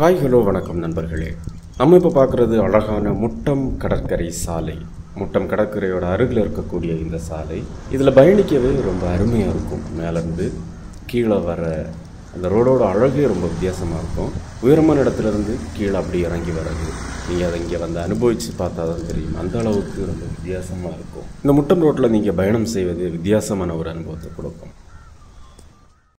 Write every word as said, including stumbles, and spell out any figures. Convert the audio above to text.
Hi hello வணக்கம் நண்பர்களே. நம்ம இப்போ பார்க்குறது அழகான முட்டம் கடற்கரை சாலை. முட்டம் கடற்கரையோட அருகில் இருக்கக்கூடிய இந்த சாலை இதில் பயணிக்கவே ரொம்ப அருமையாக இருக்கும். மேலேருந்து கீழே வர அந்த ரோடோட அழகே ரொம்ப வித்தியாசமாக இருக்கும். உயரமான இடத்துலேருந்து கீழே அப்படி இறங்கி வர்றது நீங்கள் அதை இங்கே வந்து அனுபவித்து பார்த்தா தான் தெரியும். அந்த அளவுக்கு ரொம்ப வித்தியாசமாக இருக்கும். இந்த முட்டம் ரோட்டில் நீங்கள் பயணம் செய்வது வித்தியாசமான ஒரு அனுபவத்தை கொடுக்கும்.